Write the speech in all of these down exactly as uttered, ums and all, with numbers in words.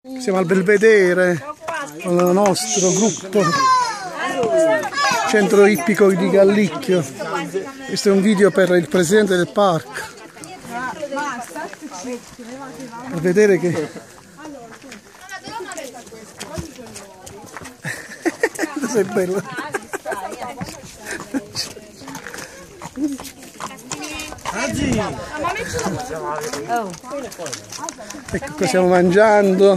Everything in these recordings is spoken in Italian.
Siamo al Belvedere con il nostro gruppo centro ippico di Gallicchio. Questo è un video per il presidente del parco, per vedere che sei bello. Ecco qua stiamo mangiando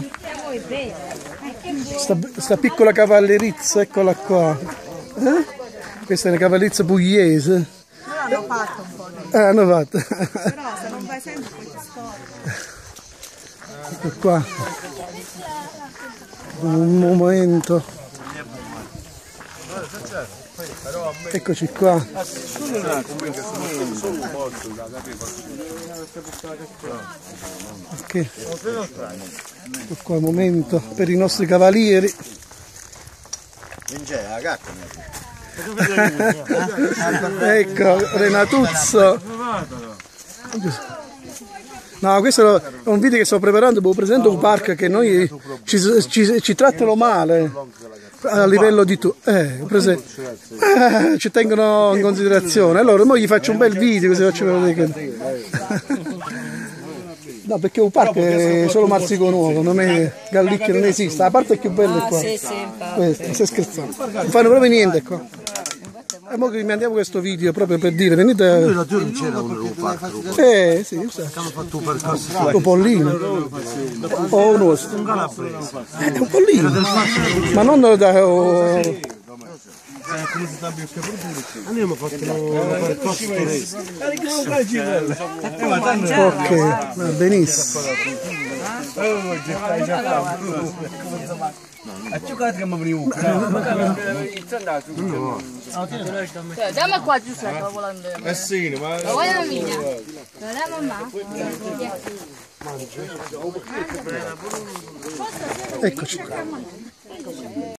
sta, sta piccola cavallerizza, eccola qua. Eh? Questa è una cavallerizza pugliese. Hanno fatto un po' di... Ah, hanno fatto. Però se non vai sempre poi ti scordi. Ecco qua. Un momento. Eccoci qua. Ok. Ecco qua un momento per i nostri cavalieri. Ecco Renatuzzo. No, questo è un video che sto preparando per presentare un parco che noi ci, ci, ci trattano male a livello di tu, eh, eh, ci tengono in considerazione. Allora ora gli faccio un bel video così faccio vedere che... No, perché un parco è solo Marsico Nuovo, non è Gallicchio, non esiste. La parte più bella è qua. Questa, stai scherzando. Non fanno proprio niente qua. E ora che mandiamo questo video proprio per dire, venite a... Lui non c'era un parco. Eh, sì, lo Hanno fatto un percorso. un pollino. O un osso. È un pollino. Ma non da... Oh... Andiamo a fare un percorso turistico. Ok, va benissimo. Dammi qua Giuseppe volendo. Eh sì, ma... La vuoi la mia? La mamma? Eccoci qua.